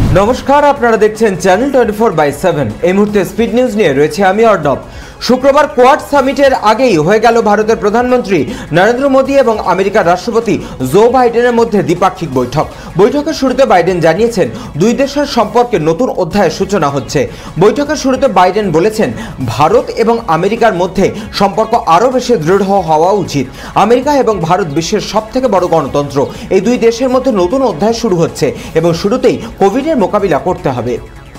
নমস্কার, আপনারা দেখছেন চ্যানেল 24/7। এই মুহূর্তে স্পিড নিউজ নিয়ে রয়েছে আমি অর্ণব। শুক্রবার কোয়াড সামিটের আগেই হয়ে গেল ভারতের প্রধানমন্ত্রী নরেন্দ্র মোদী এবং আমেরিকার রাষ্ট্রপতি জো বাইডেনের মধ্যে দ্বিপাক্ষিক বৈঠকের শুরুতে বাইডেন জানিয়েছেন দুই দেশের সম্পর্কে নতুন অধ্যায়ের সূচনা হচ্ছে। বৈঠকের শুরুতে বাইডেন বলেছেন, ভারত এবং আমেরিকার মধ্যে সম্পর্ক আরও বেশি দৃঢ় হওয়া উচিত। আমেরিকা এবং ভারত বিশ্বের সবথেকে বড় গণতন্ত্র। এই দুই দেশের মধ্যে নতুন অধ্যায় শুরু হচ্ছে এবং শুরুতেই কোভিডের মোকাবিলা করতে হবে।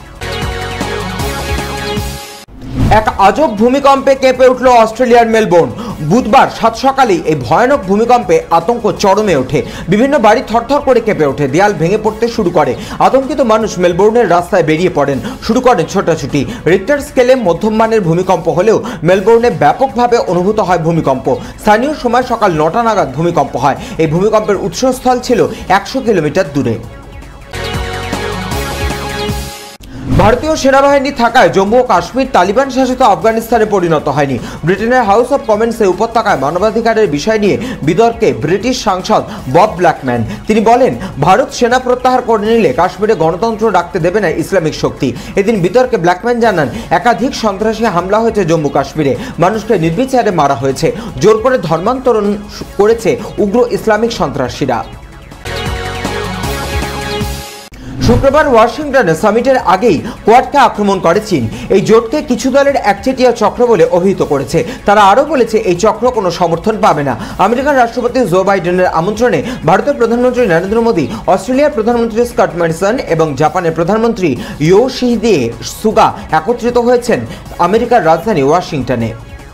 এক আজব ভূমিকম্পে কেঁপে উঠল অস্ট্রেলিয়ার মেলবোর্ন। বুধবার সাত সকালেই এই ভয়ানক ভূমিকম্পে আতঙ্ক চরমে ওঠে। বিভিন্ন বাড়ি থরথর করে কেঁপে ওঠে, দেয়াল ভেঙে পড়তে শুরু করে। আতঙ্কিত মানুষ মেলবোর্নের রাস্তায় বেরিয়ে পড়েন, শুরু করেন ছোটাছুটি। রিক্টার স্কেলে মধ্যম মানের ভূমিকম্প হলেও মেলবোর্নে ব্যাপকভাবে অনুভূত হয় ভূমিকম্প। স্থানীয় সময় সকাল 9টা নাগাদ ভূমিকম্প হয়। এই ভূমিকম্পের উৎসস্থল ছিল 100 কিলোমিটার দূরে। ভারতীয় সেনাবাহিনী থাকায় জম্মু ও কাশ্মীর তালিবান শাসিত আফগানিস্তানে পরিণত হয়নি। ব্রিটেনের হাউস অব কমন্সে উপত্যকায় মানবাধিকারের বিষয় নিয়ে বিতর্কে ব্রিটিশ সাংসদ বব ব্ল্যাকম্যান তিনি বলেন, ভারত সেনা প্রত্যাহার করে নিলে কাশ্মীরে গণতন্ত্র রাখতে দেবে না ইসলামিক শক্তি। এদিন বিতর্কে ব্ল্যাকম্যান জানান, একাধিক সন্ত্রাসী হামলা হয়েছে জম্মু কাশ্মীরে, মানুষকে নির্বিচারে মারা হয়েছে, জোর করে ধর্মান্তরণ করেছে উগ্র ইসলামিক সন্ত্রাসীরা। শুক্রবার ওয়াশিংটনে সামিটের আগেই কোয়াডকে আক্রমণ করে চীন। এই জোটকে কিছু দলের একচেটিয়া চক্র বলে অভিহিত করেছে। তারা আরও বলেছে, এই চক্র কোনো সমর্থন পাবে না। আমেরিকার রাষ্ট্রপতি জো বাইডেনের আমন্ত্রণে ভারতের প্রধানমন্ত্রী নরেন্দ্র মোদী, অস্ট্রেলিয়ার প্রধানমন্ত্রী স্কট মরিসন এবং জাপানের প্রধানমন্ত্রী ইয়োশিহিদে সুগা একত্রিত হয়েছেন আমেরিকার রাজধানী ওয়াশিংটনে।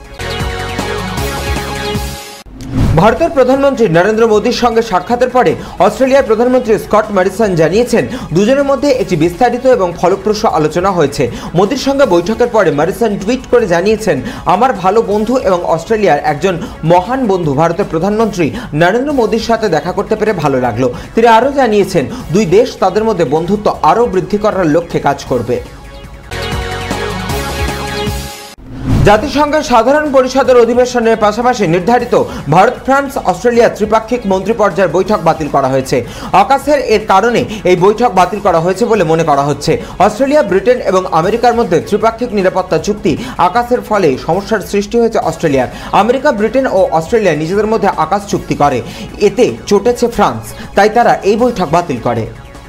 ভারতের প্রধানমন্ত্রী নরেন্দ্র মোদীর সঙ্গে সাক্ষাতের পরে অস্ট্রেলিয়ার প্রধানমন্ত্রী স্কট মরিসন জানিয়েছেন, দুজনের মধ্যে একটি বিস্তারিত এবং ফলপ্রসূ আলোচনা হয়েছে। মোদীর সঙ্গে বৈঠকের পরে মরিসন টুইট করে জানিয়েছেন, আমার ভালো বন্ধু এবং অস্ট্রেলিয়ার একজন মহান বন্ধু ভারতের প্রধানমন্ত্রী নরেন্দ্র মোদীর সাথে দেখা করতে পেরে ভালো লাগলো। তিনি আরও জানিয়েছেন, দুই দেশ তাদের মধ্যে বন্ধুত্ব আরও বৃদ্ধি করার লক্ষ্যে কাজ করবে। জাতিসংঘের সাধারণ পরিষদের অধিবেশনের পাশাপাশি নির্ধারিত ভারত ফ্রান্স অস্ট্রেলিয়া ত্রিপাক্ষিক মন্ত্রী পর্যায়ের বৈঠক বাতিল করা হয়েছে। আকাশের এর কারণে এই বৈঠক বাতিল করা হয়েছে বলে মনে করা হচ্ছে। অস্ট্রেলিয়া, ব্রিটেন এবং আমেরিকার মধ্যে ত্রিপাক্ষিক নিরাপত্তা চুক্তি আকাশের ফলে সমস্যার সৃষ্টি হয়েছে অস্ট্রেলিয়ার। আমেরিকা, ব্রিটেন ও অস্ট্রেলিয়া নিজেদের মধ্যে আকাশ চুক্তি করে, এতে চটেছে ফ্রান্স, তাই তারা এই বৈঠক বাতিল করে।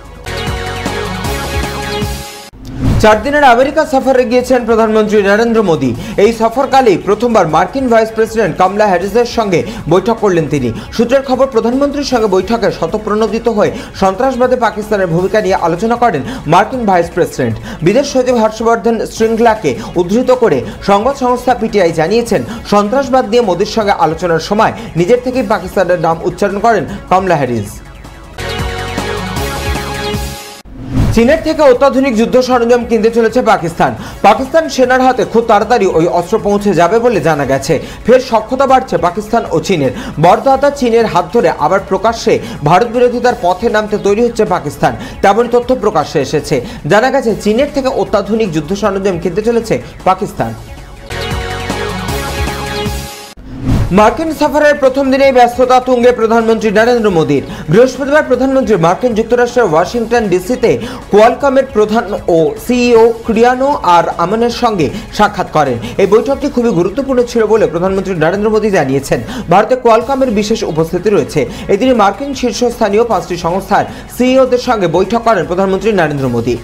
4 দিনের আমেরিকা সফরে গিয়েছেন প্রধানমন্ত্রী নরেন্দ্র মোদী। এই সফরকালেই প্রথমবার মার্কিন ভাইস প্রেসিডেন্ট কমলা হ্যারিসের সঙ্গে বৈঠক করলেন তিনি। সূত্রের খবর, প্রধানমন্ত্রীর সঙ্গে বৈঠকে স্বতঃপ্রণোদিত হয়ে সন্ত্রাসবাদে পাকিস্তানের ভূমিকা নিয়ে আলোচনা করেন মার্কিন ভাইস প্রেসিডেন্ট। বিদেশ সচিব হর্ষবর্ধন শ্রীংলাকে উদ্ধৃত করে সংবাদ সংস্থা পিটিআই জানিয়েছেন, সন্ত্রাসবাদ নিয়ে মোদীর সঙ্গে আলোচনার সময় নিজের থেকেই পাকিস্তানের নাম উচ্চারণ করেন কমলা হ্যারিস। চীনের থেকে অত্যাধুনিক যুদ্ধ সরঞ্জাম কিনতে চলেছে পাকিস্তান সেনার হাতে খুব তাড়াতাড়ি ওই অস্ত্র পৌঁছে যাবে বলে জানা গেছে। ফের সখ্যতা বাড়ছে পাকিস্তান ও চীনের। বড়দাদা চীনের হাত ধরে আবার প্রকাশ্যে ভারত বিরোধিতার পথে নামতে তৈরি হচ্ছে পাকিস্তান, তেমনই তথ্য প্রকাশ্যে এসেছে। জানা গেছে, চীনের থেকে অত্যাধুনিক যুদ্ধ সরঞ্জাম কিনতে চলেছে পাকিস্তান। মার্কিন সফরের প্রথম দিনেই ব্যস্ততা তুঙ্গে প্রধানমন্ত্রী নরেন্দ্র মোদীর। বৃহস্পতিবার প্রধানমন্ত্রী মার্কিন যুক্তরাষ্ট্রের ওয়াশিংটন ডিসিতে কোয়ালকমের প্রধান ও সিইও ক্রিয়ানো আর আমনের সঙ্গে সাক্ষাৎ করেন। এই বৈঠকটি খুবই গুরুত্বপূর্ণ ছিল বলে প্রধানমন্ত্রী নরেন্দ্র মোদী জানিয়েছেন। ভারতে কোয়ালকমের বিশেষ উপস্থিতি রয়েছে। এদিনে মার্কিন শীর্ষস্থানীয় 5টি সংস্থার সিইওদের সঙ্গে বৈঠক করেন প্রধানমন্ত্রী নরেন্দ্র মোদী।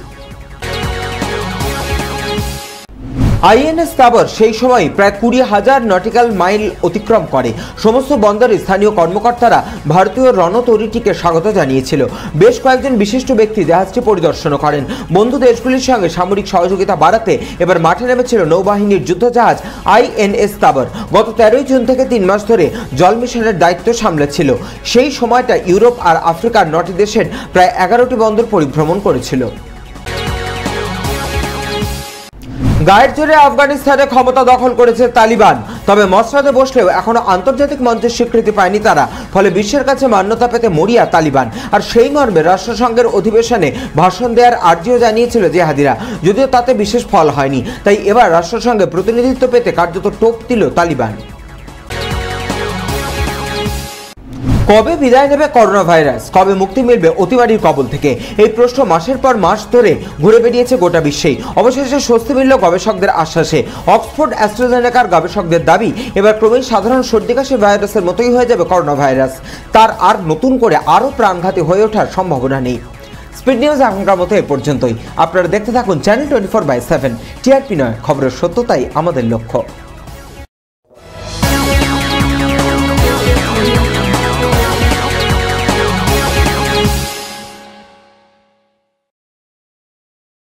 আইএনএস তাবর সেই সময় প্রায় 20,000 নটিক্যাল মাইল অতিক্রম করে। সমস্ত বন্দরে স্থানীয় কর্মকর্তারা ভারতীয় রণতরীটিকে স্বাগত জানিয়েছিল। বেশ কয়েকজন বিশিষ্ট ব্যক্তি জাহাজটি পরিদর্শন করেন। বন্ধু দেশগুলির সঙ্গে সামরিক সহযোগিতা বাড়াতে এবার মাঠে নেমেছিল নৌবাহিনীর যুদ্ধজাহাজ আইএনএস তাবর। গত 13 জুন থেকে 3 মাস ধরে জল মিশনের দায়িত্ব সামলেছিল। সেই সময়টা ইউরোপ আর আফ্রিকার 9টি দেশের প্রায় 11টি বন্দর পরিভ্রমণ করেছিল। গায়ের জোরে আফগানিস্তানে ক্ষমতা দখল করেছে তালিবান। তবে মসনদে বসলেও এখনো আন্তর্জাতিক মঞ্চের স্বীকৃতি পায়নি তারা। ফলে বিশ্বের কাছে মান্যতা পেতে মরিয়া তালিবান। আর সেই মর্মে রাষ্ট্রসংঘের অধিবেশনে ভাষণ দেওয়ার আর্জিও জানিয়েছিল জেহাদিরা, যদিও তাতে বিশেষ ফল হয়নি। তাই এবার রাষ্ট্রসংঘে প্রতিনিধিত্ব পেতে কার্যত টোপ দিল তালিবান। কবে বিদায় নেবে করোনা ভাইরাস, কবে মুক্তি মিলবে অতিমারির কবল থেকে, এই প্রশ্ন মাসের পর মাস ধরে ঘুরে বেরিয়েছে গোটা বিশ্বেই। অবশেষে স্বস্তি মিলল গবেষকদের আশ্বাসে। অক্সফোর্ড অ্যাস্ট্রাজেনেকার গবেষকদের দাবি, এবার ক্রমেই সাধারণ সর্দি কাশি ভাইরাসের মতোই হয়ে যাবে করোনা ভাইরাস। তার আর নতুন করে আরও প্রাণঘাতী হয়ে ওঠার সম্ভাবনা নেই। স্পিড নিউজ এখনকার মতো এ পর্যন্তই। আপনারা দেখতে থাকুন চ্যানেল 24/7। টিআরপি নয়, খবরের সত্যতাই আমাদের লক্ষ্য।